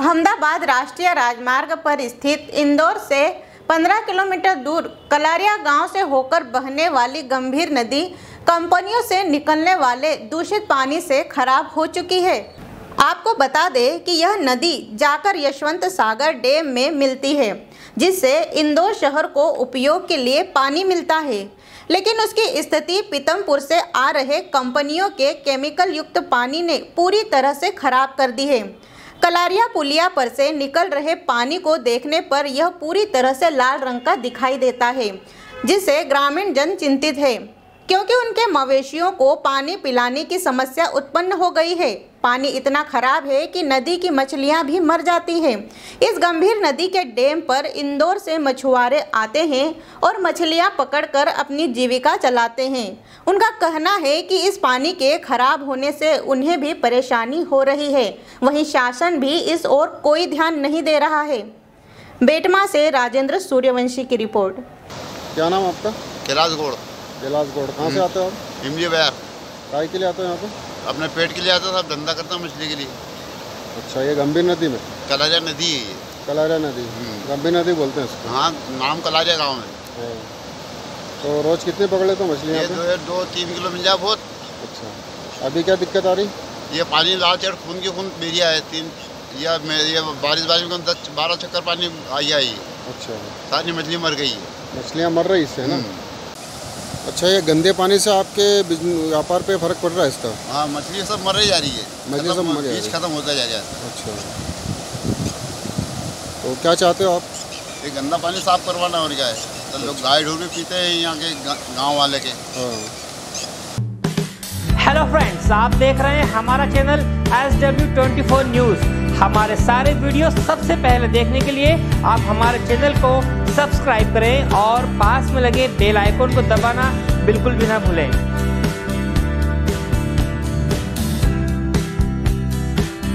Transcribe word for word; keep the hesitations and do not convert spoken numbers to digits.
अहमदाबाद राष्ट्रीय राजमार्ग पर स्थित इंदौर से पंद्रह किलोमीटर दूर कलारिया गांव से होकर बहने वाली गंभीर नदी कंपनियों से निकलने वाले दूषित पानी से खराब हो चुकी है। आपको बता दें कि यह नदी जाकर यशवंत सागर डैम में मिलती है, जिससे इंदौर शहर को उपयोग के लिए पानी मिलता है, लेकिन उसकी स्थिति पीतमपुर से आ रहे कंपनियों के केमिकल युक्त पानी ने पूरी तरह से खराब कर दी है। कलारिया पुलिया पर से निकल रहे पानी को देखने पर यह पूरी तरह से लाल रंग का दिखाई देता है, जिससे ग्रामीण जन चिंतित है, क्योंकि उनके मवेशियों को पानी पिलाने की समस्या उत्पन्न हो गई है। पानी इतना खराब है कि नदी की मछलियां भी मर जाती हैं। इस गंभीर नदी के डैम पर इंदौर से मछुआरे आते हैं और मछलियां पकड़कर अपनी जीविका चलाते हैं। उनका कहना है कि इस पानी के खराब होने से उन्हें भी परेशानी हो रही है। वहीं शासन भी इस ओर कोई ध्यान नहीं दे रहा है। बेटमा से राजेंद्र सूर्यवंशी की रिपोर्ट। क्या नाम आपका? कैलाश गौड़। कैलाश गौड़, कहाँ से आते हो आप? इमली बयार। काय के लिए आते हो यहाँ पे? अपने पेट के लिए आता था, धंधा करता हूँ मछली के लिए। अच्छा, ये गंभीर नदी में? कलारिया नदी है ये। कलारिया नदी, गंभीर नदी बोलते हैं इसको। हाँ, नाम कलारिया गाँव में। तो रोज कितनी पकड़े तो मछली यहाँ पे? दो, दो तीन किलो मिल जाए बहुत। अच्छा, अभी क्या दिक्कत आ रही? ये पानी लाल चढ़ खून की खून बेरिया है तीन, या ये बारिश बारिश में दस बारह चक्कर पानी आई आई। अच्छा, सारी मछली मर गई है। मछलियाँ मर रही इससे ना? अच्छा, ये गंदे पानी से आपके व्यापार पे फर्क पड़ रहा है इसका? हाँ, मछली सब मर जा रही है, मछली सब मर रही है, खत्म होता जा रहा है। अच्छा, तो क्या चाहते हो आप? ये गंदा पानी साफ करवाना और क्या है, तो लोग गाय ढोल भी पीते हैं यहाँ के गांव वाले के। हेलो फ्रेंड्स, आप देख रहे हैं हमारा channel S W twenty four news. हमारे सारे वीडियो सबसे पहले देखने के लिए आप हमारे चैनल को सब्सक्राइब करें और पास में लगे बेल आइकन को दबाना बिल्कुल भी ना भूलें।